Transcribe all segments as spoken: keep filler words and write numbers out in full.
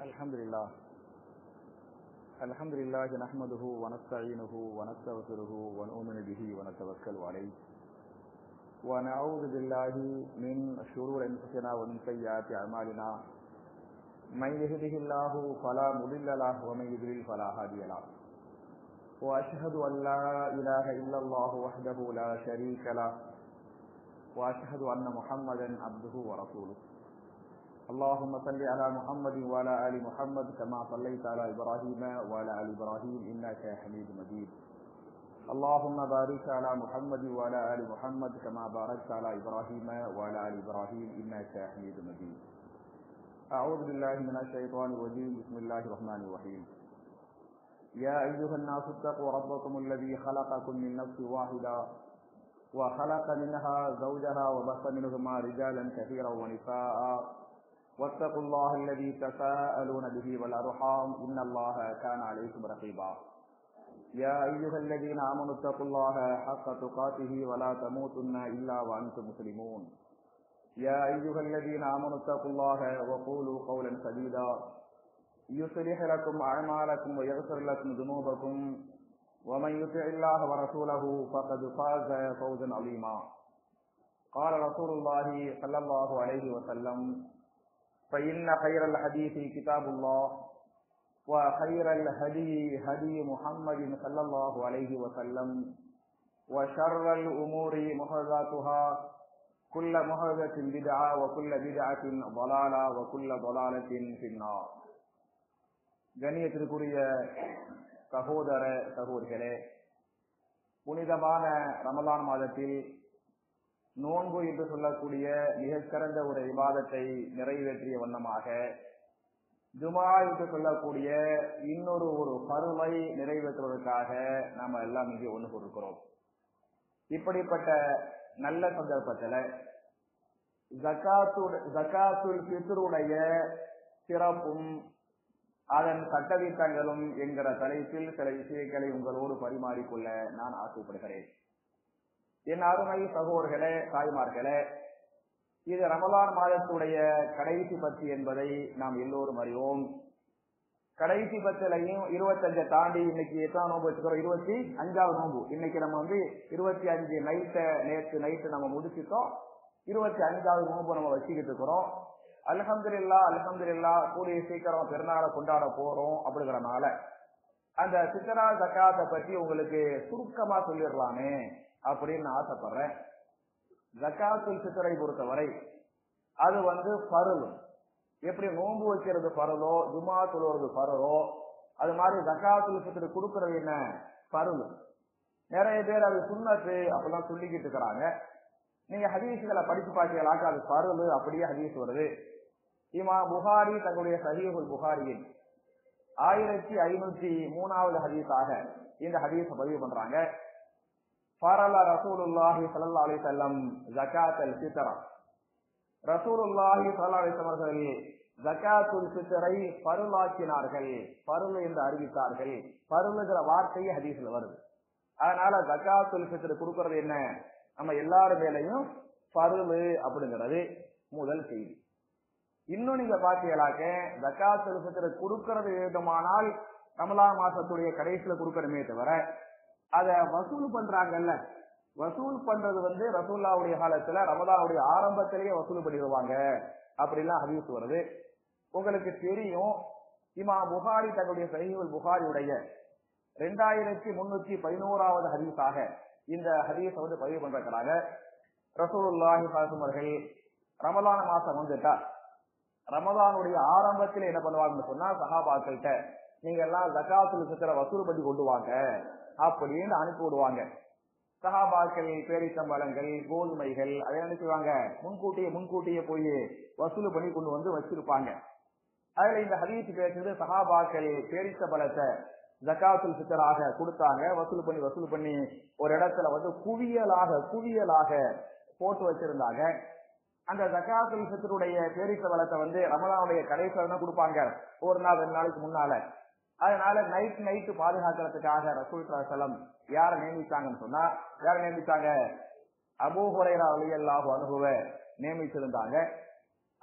الحمد لله الحمد لله نحمده ونستعينه ونستغفره ونؤمن به ونتوكل عليه ونعوذ بالله من شرور انفسنا ومن سيئات اعمالنا من يهده الله فلا مضل له ومن يضلل فلا هادي له واشهد ان لا اله الا الله وحده لا شريك له واشهد ان محمدا عبده ورسوله اللهم صل على محمد وعلى ال محمد كما صليت على ابراهيم وعلى ال ابراهيم انك حميد مجيد اللهم بارك على محمد وعلى ال محمد كما باركت على ابراهيم وعلى ال ابراهيم انك حميد مجيد. اعوذ بالله من الشيطان الرجيم. بسم الله الرحمن الرحيم. يا ايها الناس اتقوا ربكم الذي خلقكم من نفس واحده وخلق منها زوجها وبث منهما رجالا كثيرا ونساء واتقوا الله الذي تساءلون به والارحام ان الله كان عليكم رقيبا. يا ايها الذين امنوا اتقوا الله حق تقاته ولا تموتن الا وانتم مسلمون. يا ايها الذين امنوا اتقوا الله وقولوا قولا سديدا يصلح لكم اعمالكم ويغفر لكم ذنوبكم ومن يطع الله ورسوله فقد فاز فوزا عظيما. قال رسول الله صلى الله عليه وسلم: فإن خير الحديث كتاب الله وخير الهدي هدي محمد صلى الله عليه وسلم وشر الأمور محدثاتها كل محدثة بدعة وكل بدعة ضلالة وكل ضلالة في النار. கண்ணியத்திற்குரிய சகோதர சகோதரிகளே, புனிதமான ரமலான் மாதத்தில் நோன்பு என்று சொல்லக்கூடிய மிகச்சிறந்த ஒரு இபாதத்தை நிறைவேற்றிய வண்ணமாக ஜுமா என்று சொல்லக்கூடிய இன்னொரு ஒரு பருவை நிறைவேற்றுவதற்காக நாம எல்லாம் இங்கே ஒன்று கொடுக்கிறோம். இப்படிப்பட்ட நல்ல சந்தர்ப்பத்தில் ஜகாத்துல் ஃபித்ருடைய சிறப்பும் அதன் சட்டதிட்டங்களும் என்கிற தலைப்பில் சில விஷயங்களை உங்களோடு பரிமாறிக்கொள்ள நான் ஆசைப்படுகிறேன். என் அருமை சகோதரர்களே, தாய்மார்களே, இது ரமலான் மாதத்துடைய கடைசி பத்து என்பதை நாம் எல்லோரும் அறிவோம். கடைசி பத்திலையும் இருபத்தஞ்சை தாண்டி இன்னைக்கு எட்டாம் நோம்பு வச்சுக்கிறோம், இருபத்தி அஞ்சாவது நோம்பு. இன்னைக்கு நம்ம வந்து இருபத்தி அஞ்சு நைட்ட நேற்று நைட்டு நம்ம முடிச்சுட்டோம். இருபத்தி அஞ்சாவது நோம்பு நம்ம வச்சுக்கிட்டு இருக்கிறோம். அல்ஹம்துலில்லாஹ் அல்ஹம்துலில்லாஹ் கூடிய சீக்கிரம் பெருநாளை கொண்டாட போறோம். அப்படிங்கிறனால அந்த சித்ரா ஜகாத்தை பற்றி உங்களுக்கு சுருக்கமா சொல்லிடலாமே அப்படின்னு ஆசைப்படுறேன். ஜகாத்துல் ஃபித்ரை பொறுத்தவரை அது வந்து ஃபர்து. எப்படி நோன்பு வைக்கிறது ஃபர்தோ, ஜுமா தொழுவது ஃபர்தோ, அது மாதிரி ஜகாத்துல் ஃபித்ர் கொடுக்கறது என்ன ஃபர்து. நிறைய பேர் அது சுன்னத்து அப்படிலாம் சொல்லிக்கிட்டு இருக்கிறாங்க. நீங்க ஹதீஸ்களை படிச்சு பார்த்தீங்களாக்க அது ஃபர்து அப்படியே ஹதீஸ் வருது. இமாம் புகாரி தங்களுடைய சஹீஹுல் புகாரியில் ஆயிரத்தி ஐநூத்தி மூணாவது ஹதீஸாக இந்த ஹதீஸை பதிவு பண்றாங்க. ஃபரல ரசூலுல்லாஹி ஸல்லல்லாஹு அலைஹி வஸல்லம் ஜகாத்துல் ஃபித்ர். ரசூலுல்லாஹி ஸல்லல்லாஹு அலைஹி வஸல்லம் அவர்கள் ஜகாத்துல் ஃபித்ரை ஃபர்லாக்கினார்கள், ஃபர்ல் என்று அறிவித்தார்கள். ஃபர்லுங்கிற வார்த்தையே ஹதீஸ்ல வருது. அதனால ஜகாத்துல் ஃபித்ர் கொடுக்கறது என்ன, நம்ம எல்லாரும் மேலையும் ஃபர்ல் அப்படிங்கிறது முதல் செய்தி. இன்னும் நீங்க பாத்தீங்களாக்க ஜகாத்துல் ஃபித்ர் கொடுக்கறது வேண்டுமானால் ரமலான் மாசத்துடைய கடைசியில கொடுக்கணுமே தவிர அத வசூல் பண்றாங்கல்ல, வசூல் பண்றது வந்து ரசூலுல்லாஹ்வுடைய காலத்துல ரமலானுடைய ஆரம்பத்திலேயே வசூல் பண்ணிடுவாங்க அப்படிலாம் ஹதீஸ் வருது. உங்களுக்கு தெரியும், இமாம் புகாரி தன்னுடைய சஹீஹுல் புகாரியுடைய ரெண்டாயிரத்தி முன்னூத்தி பதினோராவது ஹதீஸாக இந்த ஹதீஸை வந்து பதிவு பண்றாங்க. ரசூலுல்லாஹி அவர்கள் ரமலான் மாசம் வந்துட்டா ரமலானுடைய ஆரம்பத்தில் என்ன பண்ணுவாங்கன்னு சொன்னா, சஹாபாக்கள்கிட்ட நீங்க எல்லாம் ஜகாத்துல் ஃபித்ரை வசூல் பண்ணி கொண்டு வாங்க அப்படின்னு அனுப்பி விடுவாங்க. சஹாபாக்கள் பேரிச்சம்பழங்கள், கோதுமைகள் அதை அனுப்பிடுவாங்க. முன்கூட்டியே முன்கூட்டியே போய் வசூல் பண்ணி கொண்டு வந்து வச்சிருப்பாங்க. அதுல இந்த ஹதீஸ் பேசுறது சஹாபாக்கள் பேரிச்சம்பழத்தை ஜகாத்துல் ஃபித்ராக கொடுத்தாங்க. வசூல் பண்ணி வசூல் பண்ணி ஒரு இடத்துல வந்து குவியலாக குவியலாக போட்டு வச்சிருந்தாங்க. அந்த ஜகாத்துல் ஃபித்ருடைய பேரிச்சம்பழத்தை வந்து ரமலானுடைய கடைசியில தான் கொடுப்பாங்க, ஒரு நாள் ரெண்டு நாளைக்கு முன்னால. அதனால நைட் நைட்டு பாதுகாக்கிறதுக்காக ரசூல் ஸல்லல்லாஹு அலைஹி வஸல்லம் யார நியமிச்சாங்கன்னு சொன்னா, யார நியமிச்சாங்க, அபூ ஹுரைரா ரலியல்லாஹு அன்ஹுவை நியமிச்சிருந்தாங்க.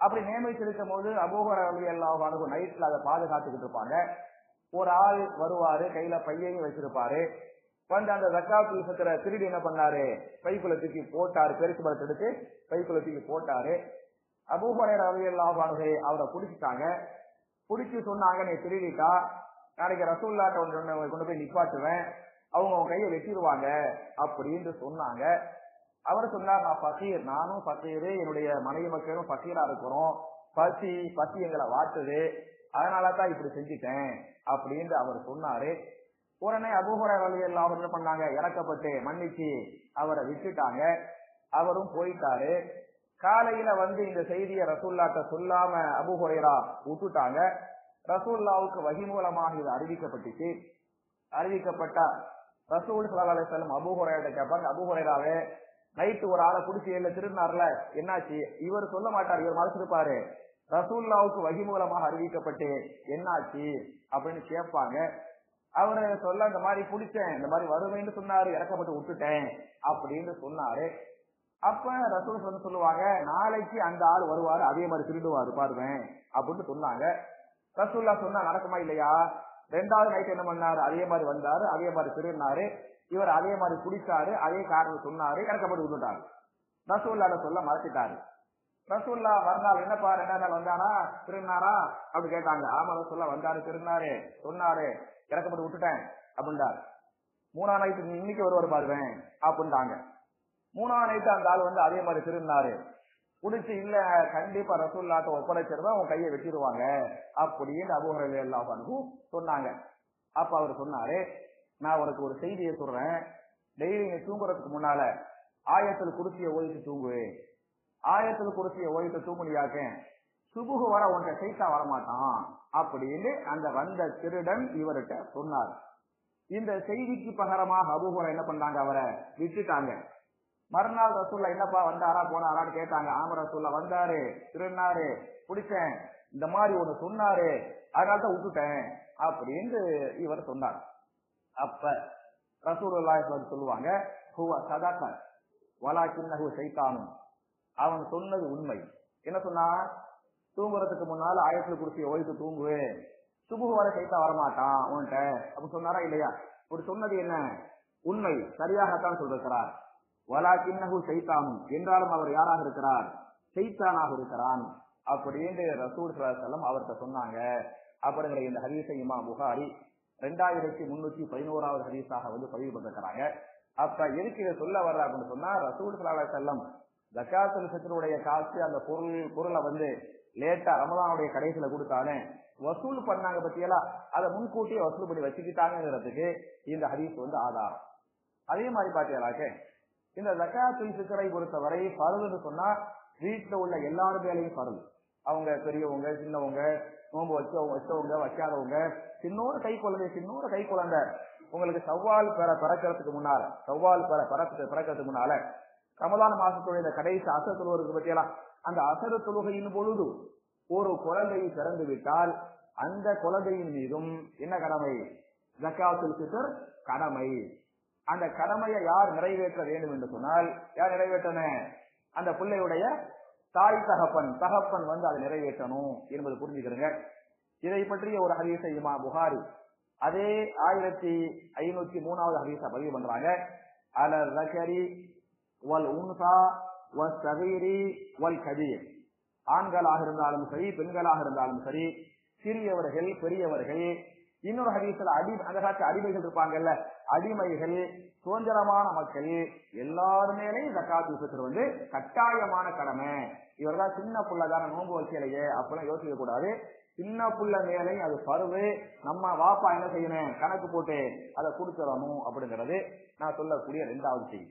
அப்படி நியமிச்சிருக்கும் போது அபூ ஹுரைரா ரலியல்லாஹு அன்ஹு நைட்ல அதை பாதுகாத்துக்கிட்டு இருப்பாங்க. ஒரு ஆள் வருவாரு, கையில பையையும் வச்சிருப்பாரு. வந்து அந்த ஜக்காத்துல் ஃபித்ர திருடி என்ன பண்ணாரு, பைக்குள்ள தூக்கி போட்டாரு. பெருசு பழத்தை எடுத்து பைக்குள்ள தூக்கி போட்டாரு. அபூ ஹுரைரா ரலியல்லாஹு அன்ஹு அவரை பிடிச்சிட்டாங்க. பிடிச்சி சொன்னாங்க, நீ திருடிட்டா நாளைக்கு ரசூலுல்லாஹ்ட்ட கொண்டு போய் நிப்பாட்டுவேன், அவங்க அவங்க கையை வெட்டிடுவாங்க அப்படின்னு சொன்னாங்க. அவர் சொன்னார், நான் பக்கீர், நானும் பக்கீரு, என்னுடைய மனைவி மக்களும் பக்கீரா இருக்கிறோம், பசி பசி எங்களை வாட்டுது, அதனாலதான் இப்படி செஞ்சுட்டேன் அப்படின்னு அவர் சொன்னாரு. உடனே அபூ ஹுரைரா ரலியல்லாஹு அன்ஹு என்ன பண்ணாங்க, இறக்கப்பட்டு மன்னிச்சு அவரை விட்டுட்டாங்க. அவரும் போயிட்டாரு. காலையில வந்து இந்த செய்தியை ரசூலுல்லாஹ்ட்ட சொல்லாம அபூ ஹுரைரா விட்டுட்டாங்க. ரசூலுல்லாஹ்வுக்கு வஹி மூலமாக இது அறிவிக்கப்பட்டுச்சு. அறிவிக்கப்பட்டா ரசூல் ஸல்லல்லாஹு அலைஹி வஸல்லம் அபூ ஹுரைரா கேட்பாங்க, அபூ ஹுரைராவே, நைட்டு ஒரு ஆளை குடிச்சு இல்ல திருநார்ல என்னாச்சு? இவர் சொல்ல மாட்டார், இவர் மறைச்சிருப்பாரு. ரசூலுல்லாஹ்வுக்கு வஹி மூலமாக அறிவிக்கப்பட்டு என்னாச்சு அப்படின்னு கேட்பாங்க. அவரு சொல்ல, இந்த மாதிரி குடிச்சேன், இந்த மாதிரி வருவேன்னு சொன்னாரு, இறக்கப்பட்டு விட்டுட்டேன் அப்படின்னு சொன்னாரு. அப்ப ரசூல் வந்து சொல்லுவாங்க, நாளைக்கு அந்த ஆள் வருவாரு, அதே மாதிரி திருடுவாரு பாருவேன் அப்படின்னு சொன்னாங்க. ரசூல்லா சொன்னா நடக்குமா இல்லையா? ரெண்டாவது நைட் என்ன பண்ணாரு, அதே மாதிரி வந்தாரு, அதே மாதிரி திருடினாரு, இவர் அதே மாதிரி குடிச்சாரு, அதே காரணம் சொன்னாரு, இறக்கப்பட்டு விட்டுட்டாரு. ரசூல்லாட சொல்ல மறைச்சிட்டாரு. ரசூல்லா மறுநாள் என்னப்பா ரெண்டாவது நாள் வந்தானா திருநாரா அப்படி கேட்டாங்க. ஆமா ரசூல்லா வந்தாரு, திருநாரு, சொன்னாரு, இறக்கப்பட்டு விட்டுட்டேன் அப்படின்றாரு. மூணாம் நைட்டு இன்னைக்கு வருவார் பாருவேன் அப்படின்ட்டாங்க. மூணாம் நைட்டு அந்த ஆள் வந்து அதே மாதிரி திருநாரு, குடிச்சு இல்ல கண்டிப்பா ரசூலுல்லாஹ்ட்ட ஒப்படைச்சிருந்தா உன் கையை வெட்டிடுவாங்க அப்படின்னு அபூ ஹுரைரா ரலியல்லாஹு அன்ஹு சொன்னாங்க. அப்ப அவர் சொன்னாரு, நான் உனக்கு ஒரு செய்தியை சொல்றேன், டெய்லி நீ தூங்குறதுக்கு முன்னால ஆயத்துல் குர்சியை ஓதிட்டு தூங்குவே. ஆயத்துல் குர்சியை ஓதிட்டு தூங்குனியாக்க சுபுகு வர உன்கிட்ட சைத்தா வரமாட்டான் அப்படின்னு அந்த வந்த திருடன் இவர்கிட்ட சொன்னார். இந்த செய்திக்கு பகரமாக அபூ ஹுரைரா என்ன பண்ணாங்க, அவரை விட்டுட்டாங்க. மறுநாள் ரசூல்லா என்னப்பா வந்தாரா போனாரான்னு கேட்டாங்க. ஆமா ரசூல்லா வந்தாரு, திருநாரு, பிடிச்சேன், இந்த மாதிரி ஒண்ணு சொன்னாரு, அதனாலதான் விட்டுட்டேன் அப்படின்னு இவர் சொன்னார். அப்ப ரசூலுல்லாஹி சொல்லுவாங்க, ஹுவ சதக வலாக்கின்னஹு ஷைத்தானுன், அவன் சொன்னது உண்மை. என்ன சொன்னா, தூங்குறதுக்கு முன்னால ஆயத்துல் குர்சியை ஓதிட்டு தூங்குவே, சுபுகு வர சைத்தான் வரமாட்டான் உன்கிட்ட அப்படி சொன்னாரா இல்லையா? அப்படி சொன்னது என்ன, உண்மை, சரியாகத்தான் சொல்லிருக்கிறார். வலாக்கின்னஹு ஷைத்தானுன், என்றாலும் அவர் யாராக இருக்கிறார், ஷைத்தானாக இருக்கிறான் அப்படின்னு ரசூல் ஸல்லல்லாஹு அலைஹி வஸல்லம் அவர்கிட்ட சொன்னாங்க. அப்படிங்கிற இந்த ஹதீஸை இமாம் புகாரி ரெண்டாயிரத்தி முன்னூத்தி பதினோராவது ஹதீஸாக வந்து பதிவு பண்ணிருக்கிறாங்க. அப்ப எதுக்கு இதை சொல்ல வர்ற அப்படின்னு சொன்னா, ரசூல் ஸல்லல்லாஹு அலைஹி வஸல்லம் ஜக்காத்துல் ஃபித்ருடைய காசு, அந்த பொருள் பொருளை வந்து லேட்டா ரமலானுடைய கடைசியில கொடுத்தாலே வசூல் பண்ணாங்க பத்தியெல்லாம், அதை முன்கூட்டியே வசூல் பண்ணி வச்சுக்கிட்டாங்கிறதுக்கு இந்த ஹதீஸ் வந்து ஆதாரம். அதே மாதிரி பாத்தீங்கன்னாக்க இந்த ஜக்காத்துல் ஃபித்ரை பொறுத்தவரை ஃபர்துன்னு சொன்னா வீட்டுல உள்ள எல்லாரு மேலையும் ஃபர்து. அவங்க பெரியவங்க, சின்னவங்க, நோன்பு வச்சவங்க, வச்சவங்க, வைக்காதவங்க, சின்னோரு கை குழந்தை, சின்னோரு கை குழந்தை உங்களுக்கு சவ்வால் பெற பிறக்கிறதுக்கு முன்னால, சவ்வால் பெற பிறக்கிறதுக்கு முன்னால ரமலான் மாசத்துடைய இந்த கடைசி அசர் தொழுவதற்கு பற்றியெல்லாம், அந்த அசரு தொழுகையின் பொழுது ஒரு குழந்தையை பிறந்து விட்டால் அந்த குழந்தையின் மீதும் என்ன கடமை, ஜக்காத்துல் ஃபித்ர் கடமை. அந்த கடமையை யார் நிறைவேற்ற வேண்டும் என்று சொன்னால், யார் நிறைவேற்றணும், அந்த பிள்ளையுடைய தாய் தகப்பன், தகப்பன் வந்து அதை நிறைவேற்றணும் என்பது புரிஞ்சுக்கிறங்க. இதை பற்றிய ஒரு ஹதீஸை இமாம் புகாரி அதே ஆயிரத்தி ஐநூத்தி மூணாவது ஹதீஸா பதிவு பண்றாங்க. அல ஸகரி வல் உன்ஸா வஸ்ஸகீரி வல் கபீர், ஆண்களாக இருந்தாலும் சரி பெண்களாக இருந்தாலும் சரி, சிறியவர்கள் பெரியவர்கள், இன்னொரு ஹதீஸ்ல அடி அந்த காலத்து அடிமைகள் இருப்பாங்கல்ல, அடிமைகள், சுதந்திரமான மக்கள் எல்லாருமேலே ஜக்காத்துல் ஃபித்ர் வந்து கட்டாயமான கடமை. இவர்தான் சின்ன புள்ளதான நோன்பு வைக்கலையே அப்பெல்லாம் யோசிக்க கூடாது. சின்ன புள்ள மேலே அது பருவு, நம்ம வாப்பா என்ன செய்யணும், கணக்கு போட்டு அதை கொடுத்துடணும் அப்படிங்கிறது நான் சொல்லக்கூடிய ரெண்டாவது செய்தி.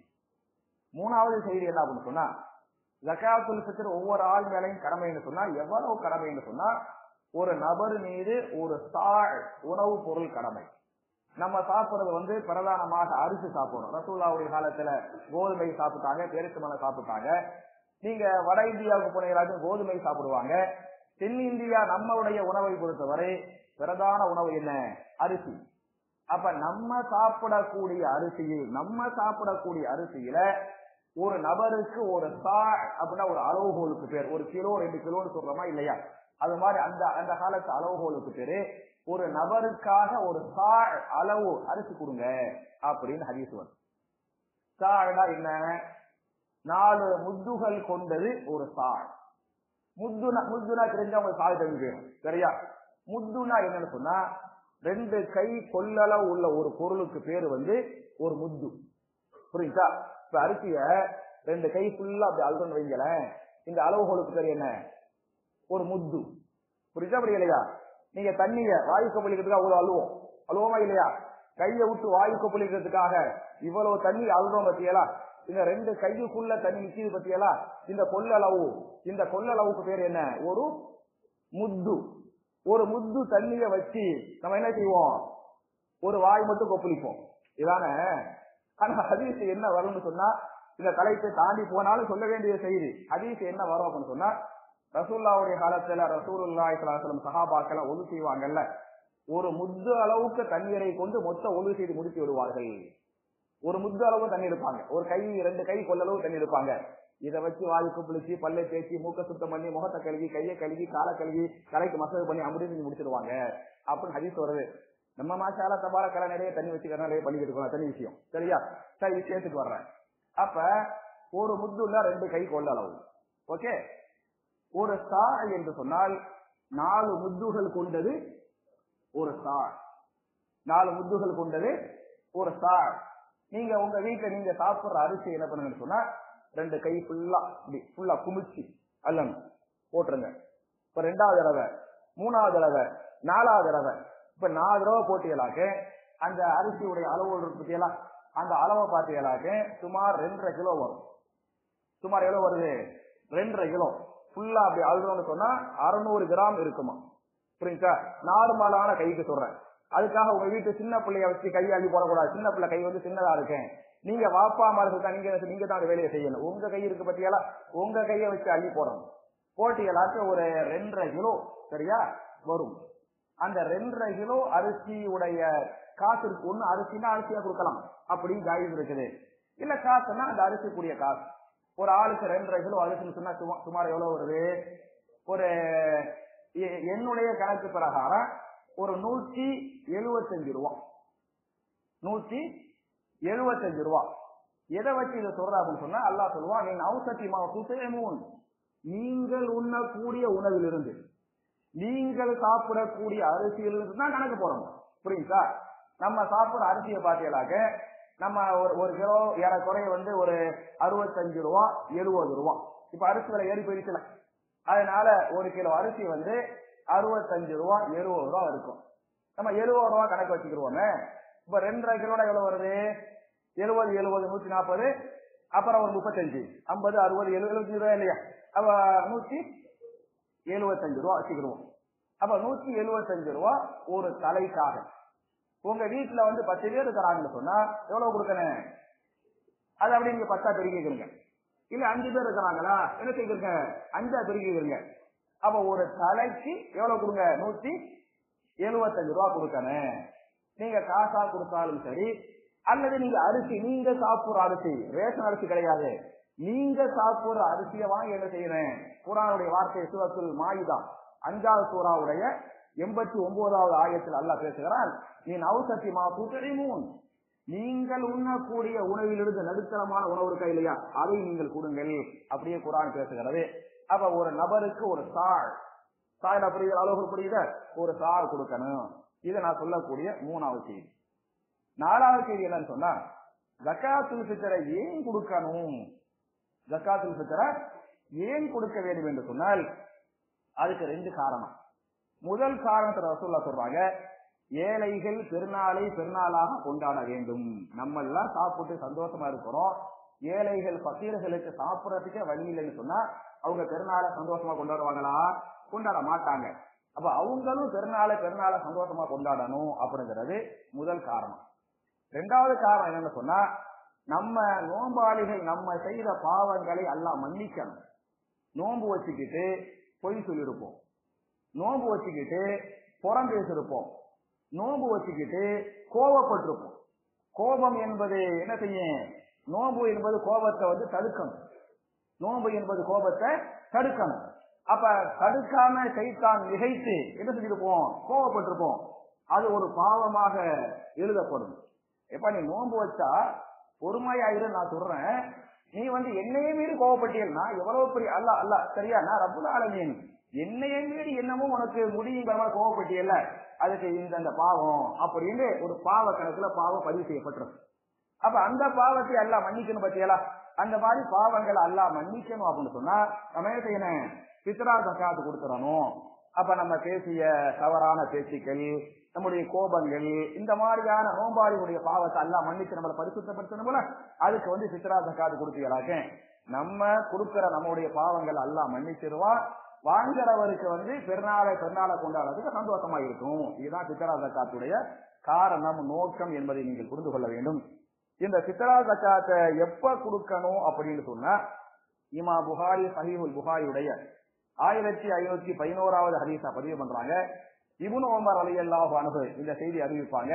மூணாவது செய்தி என்ன அப்படின்னு சொன்னா, ஜக்காத்துல் ஃபித்ர் ஒவ்வொரு ஆள் மேலையும் கடமைன்னு சொன்னா எவ்வளவு கடமைன்னு சொன்னா, ஒரு நபர் மீது ஒரு சாழ் உணவு பொருள் கடமை. நம்ம சாப்பிடுறது வந்து பிரதானமாக அரிசி சாப்பிடணும். ரசூலுல்லாஹ்வுடைய காலத்துல கோதுமை சாப்பிட்டாங்க, பேரிச்சம்பழ சாப்பிட்டாங்க. நீங்க வட இந்தியாவுக்கு போனீங்களாச்சும் கோதுமை சாப்பிடுவாங்க. தென்னிந்தியா நம்மளுடைய உணவை பொறுத்தவரை பிரதான உணவு என்ன, அரிசி. அப்ப நம்ம சாப்பிடக்கூடிய அரிசியில் நம்ம சாப்பிடக்கூடிய அரிசியில ஒரு நபருக்கு ஒரு சா அப்படின்னா ஒரு அளவுகோலுக்கு பேர். ஒரு கிலோ ரெண்டு கிலோன்னு சொல்றோமா இல்லையா? அது மாதிரி அந்த அந்த காலத்து அளவுகோலுக்கு பேரு ஒரு நபருக்காக ஒரு சா அளவு அரிசி கொடுங்க அப்படின்னு ஹதீஸ் வரும். சாடா என்ன? நாலு முத்துகள் கொண்டது ஒரு சா. முத்துனா முத்துனா தெரிஞ்சவங்க சாய் தெரிஞ்சு போயிடும். சரியா? முத்துனா என்னன்னு சொன்னா ரெண்டு கை கொள்ளளவு உள்ள ஒரு பொருளுக்கு பேரு வந்து ஒரு முத்து. புரியுதா? இப்ப அரிசிய ரெண்டு கை ஃபுல்லா அப்படி அழுத்தம் வைங்கல, இந்த அளவுகோலுக்கு பேர் என்ன? ஒரு முத்து. புரியுதா? அப்படி இல்லையா? நீங்க தண்ணிய வாயு கொப்பளிக்கிறதுக்காக அவ்வளவு அழுவோம், அழுவோமா இல்லையா? கையை விட்டு வாயு கொப்பளிக்கிறதுக்காக இவ்வளவு தண்ணி அழுறோம் பத்தியலா? இந்த ரெண்டு கையுக்குள்ள தண்ணி நிச்சயது பத்தியலா? இந்த கொள்ளளவு, இந்த கொள்ளளவுக்கு பேர் என்ன? ஒரு முத்து. ஒரு முத்து தண்ணிய வச்சு நம்ம என்ன செய்வோம்? ஒரு வாய் மட்டும் கொப்பளிப்போம். இதானே? ஆனா ஹதீஸ் என்ன வரும்னு சொன்னா, இந்த தலைப்பை தாண்டி போனாலும் சொல்ல வேண்டிய செய்தி. ஹதீஸ் என்ன வரும் அப்படின்னு சொன்னா, ரசூலுல்லாஹ்வுடைய காலத்துல ரசூலுல்லாஹி ஸல்லல்லாஹு அலைஹி வஸல்லம் சஹாபாக்கள் ஒழு செய்வாங்கல்ல, ஒரு முத்து அளவுக்கு தண்ணீரை கொண்டு மொத்த ஒழு செய்து முடித்து விடுவார்கள். ஒரு முத்து அளவு தண்ணி எடுப்பாங்க, ஒரு கை ரெண்டு கை கொள்ளளவு தண்ணி எடுப்பாங்க. இதை வச்சு வாய்க்கு புளிச்சு பல்லை தேய்ச்சி மூக்க சுத்தம் பண்ணி முகத்தை கழுவி கையை கழுவி காலை கழுவி தலைக்கு மசாஜ் பண்ணி அப்படி செஞ்சு முடிச்சிருவாங்க அப்படின்னு ஹதீஸ் வருது. நம்ம மாசால தபால கலை நிறைய தண்ணி வச்சுக்கிறோம், நிறைய பண்ணிக்கிட்டு இருக்கோம், தனி விஷயம். சரியா? சரி, விஷயத்துக்கு வர்றேன். அப்ப ஒரு முத்துள்ள ரெண்டு கை கொள்ளளவு. ஓகே. ஒரு சா என்று சொன்னால் நாலு முத்துகள் கொண்டது ஒரு சா. நாலு முத்துகள் கொண்டது ஒரு சா. நீங்க உங்க வீட்டுல நீங்க சாப்பிடுற அரிசி என்ன பண்ணுங்கன்னு சொன்னா, ரெண்டு கை ஃபுல்லா ஃபுல்லா குமிச்சு அல்லம் போட்டுருங்க. இப்ப ரெண்டாவது தடவை, மூணாவது தடவை, நாலாவது தடவை, இப்ப நாலு தடவை போட்டியலாக்க அந்த அரிசியுடைய அளவு பத்தியெல்லாம் அந்த அளவை பார்த்தீங்களாக்க சுமார் ரெண்டரை கிலோ வரும். சுமார் எவ்வளவு வருது? ரெண்டரை கிலோ. ஃபுல்லா அப்படி அழுறோம்னு சொன்னா அறுநூறு கிராம் இருக்குமா? புரியுதா? நார்மலான கைக்கு சொல்றேன். அதுக்காக உங்க வீட்டு சின்ன பிள்ளைய வச்சு கையை அள்ளி போடக்கூடாது. சின்ன பிள்ளை கை வந்து சின்னதா இருக்கேன், நீங்க வாப்பா மாதிரி நீங்க நீங்க தான் அந்த வேலையை செய்யணும். உங்க கை இருக்கு பத்தியால உங்க கையை வச்சு அள்ளி போடணும். போட்டியலாச்சும் ஒரு ரெண்டரை கிலோ சரியா வரும். அந்த ரெண்டரை கிலோ அரிசியுடைய காசு இருக்கு. ஒண்ணு அரிசினா அரிசியா கொடுக்கலாம், அப்படி ஜாயிஸ் இருக்குது. இல்ல காசுன்னா அந்த அரிசிக்குரிய காசு. ஒரு ஆளுக்கு ரெண்டரை கிலோ அரிசின்னு சொன்னா சுமார் எவ்வளவு வருது? ஒரு என்னுடைய கணக்கு பிரகாரம் ஒரு நூத்தி எழுபத்தஞ்சு ரூபா. நூத்தி எழுபத்தஞ்சு ரூபா. எதை வச்சு இதை சொல்ற அப்படின்னு சொன்னா, அல்லாஹ் சொல்லுவான், நீ அவுசத்தி மா துஸிமூன், நீங்கள் உண்ணக்கூடிய உணவிலிருந்து, நீங்கள் சாப்பிடக்கூடிய அரிசியிலிருந்து தான் கணக்கு போடணும். புரியுதா? நம்ம சாப்பிடுற அரிசியை பார்த்தீங்களாக்க நம்ம ஒரு ஒரு கிலோ ஏறக்குறைய வந்து ஒரு அறுபத்தஞ்சு ரூபா எழுபது ரூபா. இப்ப அரிசி விலை ஏறி போயிடுச்சுல, அதனால ஒரு கிலோ அரிசி வந்து அறுபத்தஞ்சு ரூபா எழுபது ரூபா இருக்கும். நம்ம எழுபது ரூபா கணக்கு வச்சுக்கிடுவோமே. இப்ப ரெண்டரை கிலோட எவ்வளவு வருது? எழுபது எழுபது நூத்தி நாற்பது, அப்புறம் ஒரு முப்பத்தஞ்சு ஐம்பது அறுபது எழுபது எழுபத்தஞ்சு ரூபாய் இல்லையா? அப்ப நூத்தி எழுபத்தஞ்சு ரூபா வச்சுக்கிடுவோம். அப்ப நூத்தி எழுபத்தஞ்சு ரூபா ஒரு தலைக்காக. உங்க வீட்டுல வந்து பத்து பேர் இருக்கிறாங்கன்னு சொன்னா எவ்வளவு கொடுக்கணும்? அது அப்படி நீங்க பத்தா பெருக்கிக்கிறீங்க. இல்ல அஞ்சு பேர் இருக்கிறாங்களா, என்ன செய்கிறீங்க? அஞ்சா பெருக்கிக்கிறீங்க. அப்ப ஒரு தலைக்கு எவ்வளவு கொடுங்க? நூத்தி எழுபத்தஞ்சு ரூபா கொடுக்கணும். நீங்க காசா கொடுத்தாலும் சரி, அல்லது நீங்க அரிசி, நீங்க சாப்பிடுற அரிசி, ரேஷன் அரிசி கிடையாது, நீங்க சாப்பிடுற அரிசியை வாங்கி என்ன செய்யணும்? குர்ஆனுடைய வார்த்தை சூரத்துல் மாயிதா அஞ்சாவது சூராவுடைய எண்பத்தி ஒன்பதாவது ஆயத்தில் அல்லாஹ் பேசுகிறான், நீ நௌசத்தி மா துஸிமூன், நீங்கள் உண்ணக்கூடிய உணவிலிருந்து நடுத்தரமான உணவு இருக்கா இல்லையா, அதை நீங்கள் கொடுங்கள். அப்படியே குர்ஆன் பேசுகிறது. அப்ப ஒரு நபருக்கு ஒரு சாள், சாள் புரியுது, அளவு புரியுத, ஒரு சாள் கொடுக்கணும். இதை நான் சொல்லக்கூடிய மூணாவது செய்தி. நாலாவது செய்தி என்னன்னு சொன்னா, ஜக்காத்துல் ஃபித்ரை ஏன் கொடுக்கணும்? ஜக்காத்துல் ஃபித்ரை ஏன் கொடுக்க வேண்டும் என்று சொன்னால் அதுக்கு ரெண்டு காரணம். முதல் காரணத்தை ரசூலுல்லாஹ் சொல்றாங்க, ஏழைகள் பெருநாளை பெருநாளாக கொண்டாட வேண்டும். நம்ம எல்லாம் சாப்பிட்டு சந்தோஷமா இருக்கிறோம், ஏழைகள் பக்கீர்களுக்கு சாப்பிடறதுக்கே வழி இல்லைன்னு சொன்னா அவங்க பெருநாளை சந்தோஷமா கொண்டாடுவாங்களா? கொண்டாட மாட்டாங்க. அப்ப அவங்களும் பெருநாளை பெருநாளை சந்தோஷமா கொண்டாடணும் அப்படிங்கிறது முதல் காரணம். ரெண்டாவது காரணம் என்னன்னு சொன்னா, நம்ம நோம்பாளிகள் நம்ம செய்த பாவங்களை அல்லாஹ் மன்னிக்கணும். நோன்பு வச்சுக்கிட்டு பொய் சொல்லிருப்போம், நோன்பு வச்சுக்கிட்டு புறம் பேசிருப்போம், நோன்பு வச்சுக்கிட்டு கோபப்பட்டிருப்போம். கோபம் என்பது என்ன செய்யும்? நோன்பு என்பது கோபத்தை வந்து தடுக்கணும். நோன்பு என்பது கோபத்தை தடுக்கணும். அப்ப தடுக்காம சைத்தான் மிகைத்து என்ன செஞ்சிருப்போம், கோபப்பட்டிருப்போம். அது ஒரு பாவமாக எழுதப்படும். எப்ப நீ நோன்பு வச்சா பொறுமையாயிரு, நான் சொல்றேன். நீ வந்து என்னையே மீறி கோவப்பட்டீங்கன்னா எவ்வளவு பெரிய அல்ல அல்ல சரியா, நான் ரப்புல் ஆலமீன் என்னையே மீறி என்னமோ உனக்கு முடியும் கோவப்பட்டியல்ல, அதுக்கு இந்த அந்த பாவம் அப்படின்னு ஒரு பாவ கணக்குல பாவம் பதிவு செய்யப்பட்டிருக்கு. அப்ப அந்த பாவத்தை எல்லாம் மன்னிக்கணும் பத்தியலா, அந்த மாதிரி பாவங்களை எல்லாம் மன்னிக்கணும் அப்படின்னு சொன்னா நம்ம என்ன செய்யணும், பித்ரா ஜகாத் கொடுத்துடணும். அப்ப நம்ம பேசிய தவறான பேச்சுக்கள், நம்முடைய கோபங்கள், இந்த மாதிரியான நோம்பாளிகளுடைய பாவத்தை எல்லாம் மன்னிச்சு நம்மளை பரிசுத்தப்படுத்தணும் போல அதுக்கு வந்து பித்ரா ஜகாத் கொடுத்தீங்களாக்க நம்ம கொடுக்கிற நம்முடைய பாவங்கள் எல்லாம் மன்னிச்சிருவான். வாங்குறவருக்கு வந்து பெருநாளை பெருநாளை கொண்டாடுறதுக்கு சந்தோஷமா இருக்கும். இதுதான் பித்ரா ஜகாத்துடைய காரணம், நோக்கம் என்பதை நீங்கள் புரிந்து கொள்ள வேண்டும். இந்த பித்ரா ஜகாத்தை எப்ப கொடுக்கணும் அப்படின்னு சொன்னா, இமா புகாரி சஹீஹுல் புகாரியுடைய ஆயிரத்தி ஐநூத்தி பதினோராவது ஹதீஸா பதிவு பண்றாங்க. இப்னு உமர் ரலியல்லாஹு அன்ஹு இந்த செய்தி அறிவிப்பாங்க.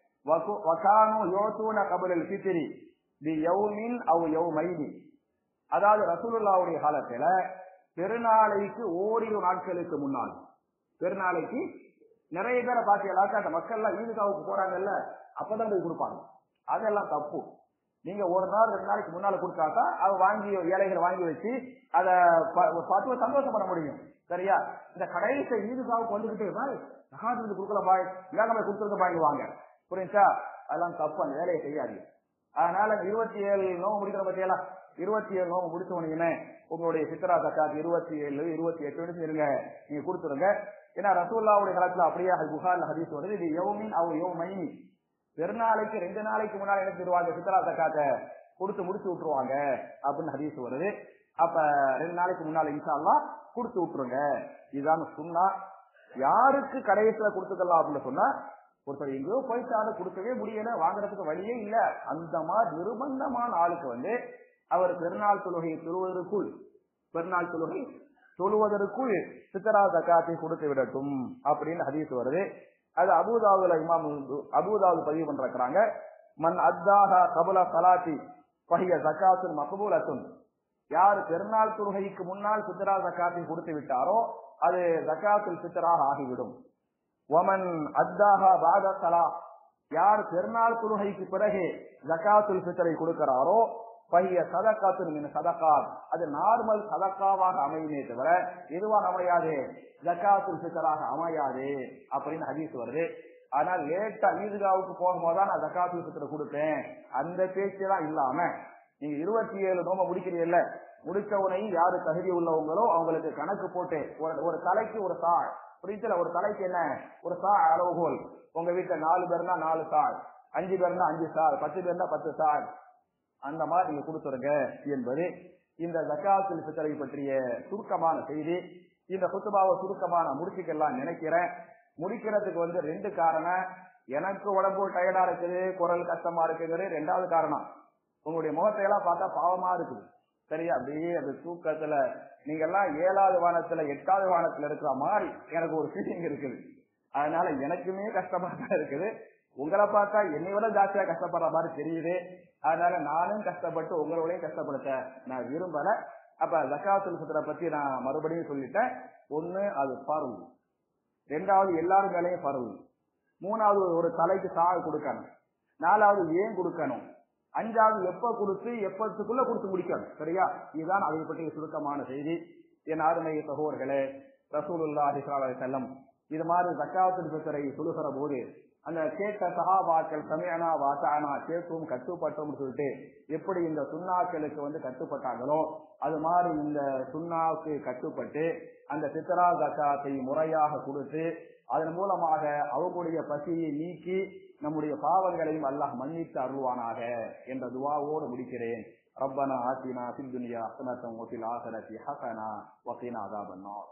வகானு யோசூன கபுல் ஃபித்ரி பி யௌமின் அவ் யௌமைனி, அதாவது ரசூலுல்லாஹ்வுடைய காலத்துல பெருநாளைக்கு ஓரிரு நாட்களுக்கு முன்னால், பெருநாளைக்கு நிறைய பேரை பாத்தீங்களாக்க அந்த மக்கள் எல்லாம் ஈதுகாவுக்கு போறாங்கல்ல, அப்பதான் போய் கொடுப்பாங்க. அதெல்லாம் தப்பு. நீங்க ஒரு நாள் ரெண்டு நாளைக்கு முன்னால கொடுத்தாக்கா அதை வாங்கி ஏழைகள் வாங்கி வச்சு அதை பார்த்து சந்தோஷப்பட முடியும். சரியா, இந்த கடைசி ஈதுகாவுக்கு வந்துகிட்டு பாய் ஜகாத் கொடுக்கல பாய் இல்லாம கொடுத்துருக்க வாங்குவாங்க, புரியுச்சா? அதெல்லாம் தப்பு, அந்த வேலையை செய்யாது. அதனால இருபத்தி ஏழு நோவு முடிக்கிற பத்தியெல்லாம் இருபத்தி ஏழு நோவு முடிச்ச உடனே உங்களுடைய பித்ரா ஜகாத் இருபத்தி ஏழு இருபத்தி எட்டு இருங்க, நீங்க கொடுத்துருங்க. ஏன்னா ரசூலுல்லாஹ்வுடைய காலத்துல அப்படியே புகார்ல ஹதீஸ் வருது, இது யௌமின் அவ் யௌமைனி, பெருநாளைக்கு ரெண்டு நாளைக்கு முன்னாடி என்ன செய்வாங்க, பித்ரா ஜகாத்தை கொடுத்து முடிச்சு விட்டுருவாங்க அப்படின்னு ஹதீஸ் வருது. அப்ப ரெண்டு நாளைக்கு முன்னால இன்ஷா அல்லாஹ் கொடுத்து விட்டுருங்க. இதுதான் சொன்னா. யாருக்கு கடைசியில கொடுத்துக்கலாம் அப்படின்னு சொன்னா, ஒருத்தர் எங்கேயோ போயிட்டாலும் கொடுக்கவே முடியல, வாங்குறதுக்கு வழியே இல்ல, அந்த மாதிரி நிர்பந்தமான ஆளுக்கு வந்து அவர் பெருநாள் தொழுகை தொழுவதற்குள் பெருநாள் தொழுகை தொழுவதற்குள் பித்ரா ஜகாத்தை கொடுத்து விடட்டும் அப்படின்னு ஹதீஸ் வருது. அது அபூதாவுல இமாம் அபூதாவு பதிவு பண்றாங்க. மன் அத்தாஹா கபல சலாத்தி ஃபஹிய ஜகாத்துன் மக்பூலத்துன், யார் பெருநாள் தொழுகைக்கு முன்னால் பித்ரா ஜகாத்தை கொடுத்து விட்டாரோ அது ஜகாத்துல் ஃபித்ராக ஆகிவிடும். வமன் அத்தாஹா பாத ஸலா, யார் பெருநாள் தொழுகைக்கு பிறகு ஜகாத்துல் ஃபித்ரை கொடுக்கிறாரோ ஃபஹிய சதகாத்துன் மின் சதகாத், அது நார்மல் சதகாவாக அமையுமே தவிர எதுவாக அமையாது, ஜகாத்துல் ஃபித்ராக அமையாது அப்படின்னு ஹதீஸ் வருது. ஆனால் லேட்டா ஈதுகாவுக்கு போகும்போது நான் ஜகாத்துல் ஃபித்ரை கொடுப்பேன் அந்த பேச்செல்லாம் இல்லாம, நீங்க இருபத்தி ஏழு நோம முடிக்கிறீங்கல்ல, முடிச்ச உடனே யாரு தகுதி உள்ளவங்களோ அவங்களுக்கு கணக்கு போட்டு ஒரு தலைக்கு ஒரு சாள், புரியுதுல, ஒரு தலைக்கு என்ன ஒரு சா அளவுகோல். உங்க வீட்டுல நாலு பேர்னா நாலு சாள், அஞ்சு பேர்னா அஞ்சு சாள், பத்து பேர்னா பத்து சாள், அந்த மாதிரி நீங்க கொடுத்துருங்க என்பது இந்த ஜகாத்துல் ஃபித்ரை பற்றிய சுருக்கமான செய்தி. இந்த குத்துபாவை சுருக்கமான முடிச்சுக்கெல்லாம் நினைக்கிறேன். முடிக்கிறதுக்கு வந்து ரெண்டு காரணம். எனக்கு உடம்பு டயர்டா இருக்குது, குரல் கஷ்டமா இருக்குது. ரெண்டாவது காரணம், உங்களுடைய முகத்தை எல்லாம் பார்த்தா பாவமா இருக்குது. சரியா, அப்படியே அந்த தூக்கத்துல நீங்க எல்லாம் ஏழாவது வானத்துல எட்டாவது வானத்துல இருக்கிற மாதிரி எனக்கு ஒரு ஃபீலிங் இருக்குது. அதனால எனக்குமே கஷ்டமா தான் இருக்குது. உங்களை பார்த்தா என்னை விட ஜாஸ்தியா கஷ்டப்படுற மாதிரி தெரியுது. அதனால நானும் கஷ்டப்பட்டு உங்களோடையும் கஷ்டப்படுத்த நான் விரும்பல. அப்ப ஜகாத்துல் ஃபித்ரை பத்தி நான் மறுபடியும் சொல்லிட்டேன். ஒண்ணு அது பருவ, ரெண்டாவது எல்லாரும் மேலையும் பருவ, மூணாவது ஒரு தலைக்கு சாக கொடுக்கணும், நாலாவது ஏன் கொடுக்கணும், அஞ்சாவது எப்ப கொடுத்து எப்பத்துக்குள்ள கொடுத்து முடிக்கணும். சரியா, இதுதான் அதை பற்றிய சுருக்கமான செய்தி. என் அருமை சகோதரர்களே, ரசூலுல்லாஹி ஸல்லல்லாஹு அலைஹி வஸல்லம் இது மாதிரி ஜகாத்துல் ஃபித்ரை சொல்லுகிற போது அந்த கேட்ட சஹாபாக்கள் சமயனா வாசானா கேட்டும் கட்டுப்பட்டோம் சொல்லிட்டு எப்படி இந்த சுண்ணாக்களுக்கு வந்து கட்டுப்பட்டாங்களோ அது மாதிரி இந்த சுண்ணாவுக்கு கட்டுப்பட்டு அந்த பித்ரா ஜகாத்தை முறையாக கொடுத்து அதன் மூலமாக அவங்களுடைய பசியை நீக்கி நம்முடைய பாவங்களையும் அல்லாஹ் மன்னித்து அருள்வானாக என்ற துஆவோடு முடிக்கிறேன். ரப்பனா ஆத்தினா ஃபித் துன்யா ஹஸனத்தன் வ ஃபில் ஆখিরাতি ஹஸனா வ கினா அஸாபன்னார்.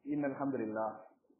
إن الحمد لله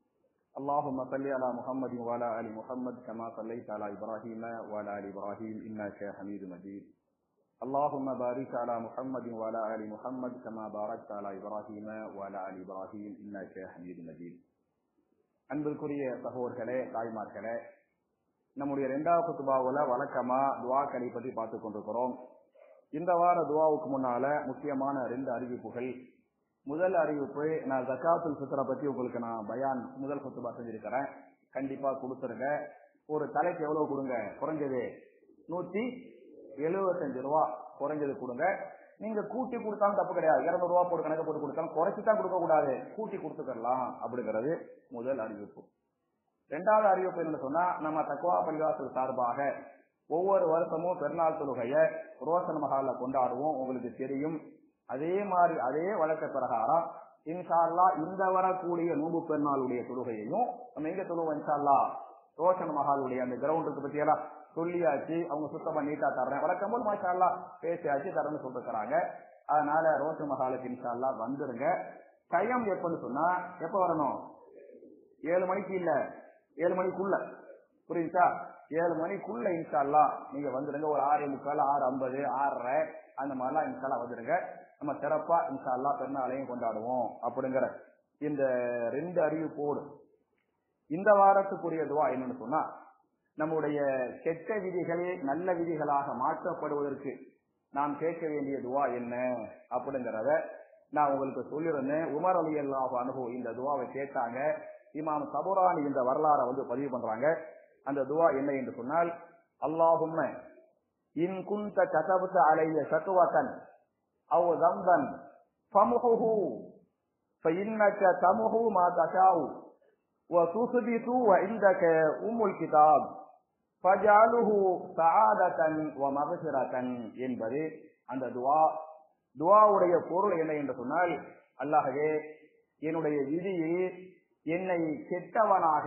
اللهم صل على محمد وعلى آل محمد كما صليت على إبراهيم وعلى آل إبراهيم إنك حميد مجيد اللهم بارك على محمد وعلى آل محمد كما باركت على إبراهيم وعلى آل إبراهيم إنك حميد مجيد. அன்பிற்குரிய சகோதரர்களே, தாய்மார்களே, நம்முடைய இரண்டாவது குத்துபாவுல வழக்கமா துஆக்களை பற்றி பார்த்து கொண்டிருக்கிறோம். இந்த வார துஆவுக்கு முன்னால முக்கியமான ரெண்டு அறிவிப்புகள். முதல் அறிவிப்பு, நான் ஜகாத்துல் ஃபித்ரை பத்தி உங்களுக்கு நான் பயான் முதல் குத்துபா செஞ்சிருக்கிறேன். கண்டிப்பா கொடுத்துருங்க. ஒரு தலைக்கு எவ்வளவு கொடுங்க? குறைஞ்சது நூத்தி எழுபத்தஞ்சு ரூபா குறைஞ்சது கொடுங்க. நீங்க கூட்டி கொடுத்தாலும் தப்பு கிடையாது. இருநூறு ரூபா போட்டு கணக்கு போட்டு கொடுத்தாலும் குறைச்சித்தான் கொடுக்க கூடாது, கூட்டி கொடுத்துக்கலாம் அப்படிங்கிறது முதல் அறிவிப்பு. இரண்டாவது அறிவிப்பு என்ன சொன்னா, நம்ம தக்வா பள்ளிவாசல் சார்பாக ஒவ்வொரு வருஷமும் பெருநாள் தொழுகைய ரோஷன் மஹால்ல கொண்டாடுவோம். உங்களுக்கு தெரியும். அதே மாதிரி அதே வழக்க பிரகாரம் இன்ஷா அல்லாஹ் இந்த வரக்கூடிய நோன்பு பெருநாளுடைய தொழுகையையும் நம்ம எங்க தொழுவோம்? இன்ஷா அல்லாஹ் ரோஷன் மஹாலுடைய அந்த கிரவுண்டுக்கு பத்தி எல்லாம் சொல்லியாச்சு. அவங்க சுத்தமா நீட்டா தர்றேன் வழக்கம் போது மாஷா அல்லாஹ் பேசியாச்சு தரேன்னு சொல்லிருக்கிறாங்க. அதனால ரோஷன் மஹாலுக்கு இன்ஷா அல்லாஹ் வந்துருங்க. டைம் எப்பன்னு சொன்னா எப்ப வரணும்? ஏழு மணிக்கு இல்ல, ஏழு மணிக்குள்ள. புரியுதா? ஏழு மணிக்குள்ள இன்ஷா அல்லாஹ் நீங்க வந்துருங்க. ஒரு ஆறு முக்கால், ஆறு ஐம்பது, ஆறரை அந்த மாதிரிலாம் இன்ஷா அல்லாஹ் வந்துருங்க. நம்ம சிறப்பா இன்ஷா அல்லாஹ் பெருநாளையும் கொண்டாடுவோம் அப்படிங்கிற இந்த ரெண்டு அறிவிப்போடு இந்த வாரத்துக்குரிய துவா என்னன்னு சொன்னா, நம்முடைய கெட்ட விதிகள் நல்ல விதிகளாக மாற்றப்படுவதற்கு நாம் கேட்க வேண்டிய துவா என்ன அப்படிங்கிறத நான் உங்களுக்கு சொல்லியிருந்தேன். உமர் ரலியல்லாஹு அன்ஹு இந்த துவாவை கேட்டாங்க. இமாம் தபுரானி இந்த வரலாறை வந்து பதிவு பண்றாங்க. அந்த துவா என்ன என்று சொன்னால், அல்லாஹும்ம இன் குன்த கதபத அலைய ஷக்வதன் அவ் ஸம்பன் ஃபம்ஹுஹு ஃபஇன்னக தம்ஹு மா தஷாஉ வ துஸ்பிது வ இந்தக உம்முல் கிதாப் ஃபஜஅலுஹு ஸஆததன் வ மக்ஃபிரதன் என்பது அந்த துவா. துவாவுடைய பொருள் என்ன என்று சொன்னால், அல்லாஹ்வே என்னுடைய விதியில் என்னை கெட்டவனாக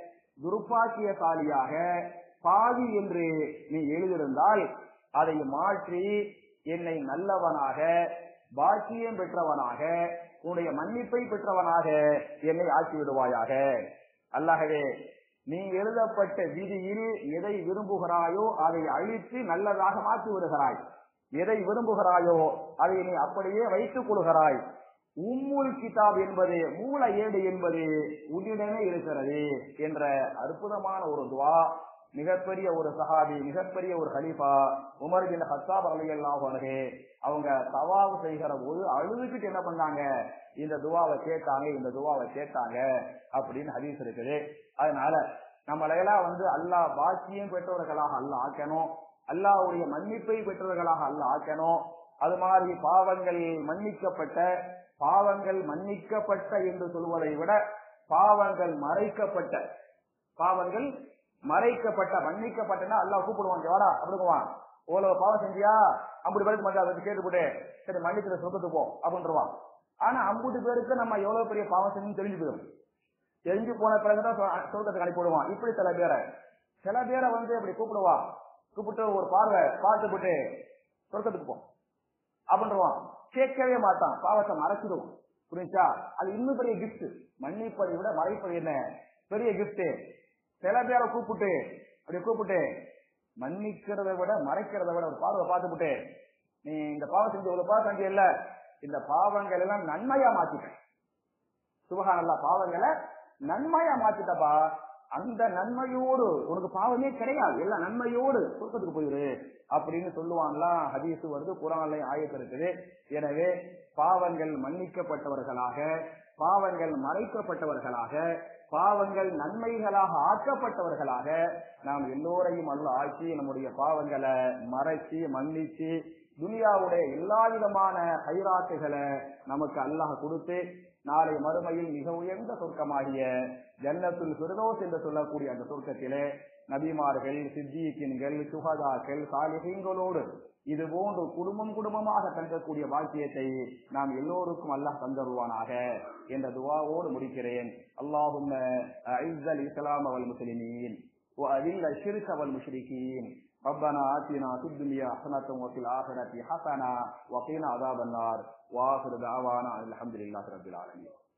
துர்பாக்கியசாலியாக பாவி என்று நீ எழுதியிருந்தால் அதை மாற்றி என்னை நல்லவனாக பாக்கியம் பெற்றவனாக உன்னுடைய மன்னிப்பை பெற்றவனாக என்னை ஆக்கி விடுவாயாக. அல்லாஹ்வே நீ எழுதப்பட்ட விதியில் எதை விரும்புகிறாயோ அதை அழித்து நல்லதாக மாற்றி விடுகிறாய், எதை விரும்புகிறாயோ அதை நீ அப்படியே வைத்துக் கொள்கிறாய். உம்முல் கிதாப் என்பது மூல ஏடு என்பது உன்னிடமே இருக்கிறது என்ற அற்புதமான ஒரு துவா. மிகப்பெரிய ஒரு சஹாபி, மிகப்பெரிய ஒரு ஹலீஃபா உமர் பின் கத்தாப் ரலியல்லாஹு அன்ஹு அவங்க தவாஃப் செய்கிற போது அழுதுகிட்டு என்ன பண்ணாங்க? இந்த துவாவை கேட்டாங்க, இந்த துவாவை கேட்டாங்க அப்படின்னு ஹதீஸ் இருக்குது. அதனால நம்மளையெல்லாம் வந்து அல்லாஹ் பாக்கியம் பெற்றவர்களாக அல்லாஹ் ஆக்கணும், அல்லாஹ்வுடைய மன்னிப்பை பெற்றவர்களாக அல்லாஹ் ஆக்கணும். அது மாதிரி பாவங்கள் மன்னிக்கப்பட்ட, பாவங்கள் மன்னிக்கப்பட்ட என்று சொல்வதை விட பாவங்கள் மறைக்கப்பட்ட, பாவங்கள் மறைக்கப்பட்ட மன்னிக்கப்பட்டனா அல்லாஹ் கூப்பிடுவான், வாடா அப்படிங்குவான். ஓலோ பாவம் செஞ்சியா ஐம்பது பேருக்கு மட்டும் அதை கேட்டு போட்டு சரி மன்னிக்கிற சொர்க்கத்துக்கு போ அப்படின்றான். ஆனா ஐம்பது பேருக்கு நம்ம எவ்வளவு பெரிய பாவம் செஞ்சு தெரிஞ்சு போயிடும். தெரிஞ்சு போன பிறகுதான் சொர்க்கத்துக்கு அனுப்பிவிடுவான். இப்படி சில பேரை சில பேரை வந்து அப்படி கூப்பிடுவான், கூப்பிட்டு ஒரு பார்வை பார்த்து போட்டு சொர்க்கத்துக்கு போ அப்படின்றான். கேட்கவே மாட்டான், பாவத்தை மறைச்சிடும். புரிஞ்சா? அது இன்னும் பெரிய கிஃப்ட். மன்னிப்பதை விட மறைப்பது என்ன பெரிய கிஃப்ட். சில பேரை கூப்பிட்டு அப்படி கூப்பிட்டு மன்னிக்கிறத விட மறைக்கிறத விட ஒரு பார்வை பார்த்துட்டு நீ இந்த பாவம் செஞ்சு இவ்வளவு பாவம் செஞ்சு இல்ல, இந்த பாவங்கள் எல்லாம் நன்மையா மாத்திட்ட. சுபஹானல்லாஹ், பாவங்களை நன்மையா மாத்திட்டப்பா. அந்த நன்மையோடு உனக்கு பாவமே கிடையாது, எல்லாம் நன்மையோடு சொர்க்கத்துக்கு போயிரு அப்படின்னு சொல்லுவாங்களாம். ஹதீஸ் வருது, குர்ஆன்லயும் ஆயத்து இருக்குது. எனவே பாவங்கள் மன்னிக்கப்பட்டவர்களாக, பாவங்கள் மறைக்கப்பட்டவர்களாக, பாவங்கள் நன்மைகளாக ஆக்கப்பட்டவர்களாக நாம் எல்லோரையும் அல்லாஹ் ஆக்கி நம்முடைய பாவங்களை மறைச்சி மன்னிச்சு துனியாவுடைய எல்லா விதமான ஹைராத்துகளை நமக்கு அல்லாஹ் கொடுத்து நாளை மறுமையில் மிக உயர்ந்த சொர்க்கமாகிய ஜன்னத்துல் ஃபிர்தௌஸ் என்று சொல்லக்கூடிய அந்த சொர்க்கத்திலே நபிமார்கள், சித்தீக்கீன்கள், சுஹதாக்கள், சாலிஹீன்களோடு இது போன்று குடும்பம் குடும்பமாக தங்கக்கூடிய பாக்கியத்தை நாம் எல்லோருக்கும் அல்லாஹ் தந்தருவானாக என்ற துஆவோடு முடிக்கிறேன். அல்லாஹும்ம அஇஸ்ஸல் இஸ்லாம் வல் முஸ்லிமீன் வ அதில் அஷ்ரிக வல் முஷ்ரிகீன். ربنا آتنا في الدنيا حسنة وفي الآخرة حسنة وقنا عذاب النار. وآخر دعوانا الحمد لله رب العالمين.